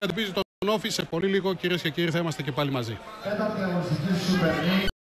αντιμετωπίζει τον Όφη. Σε πολύ λίγο, κυρίες και κύριοι, θα είμαστε και πάλι μαζί.